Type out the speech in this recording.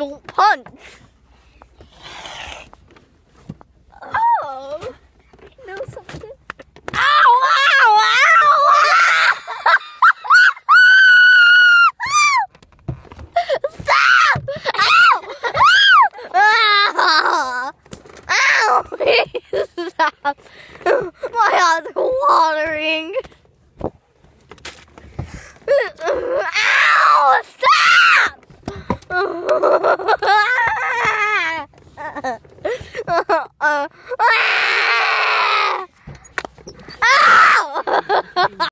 don't punch. Oh, I know something. Ow! Ow! Ow! Stop! Ow! Ow! Ow! Stop! My eyes are watering. Ow! Stop!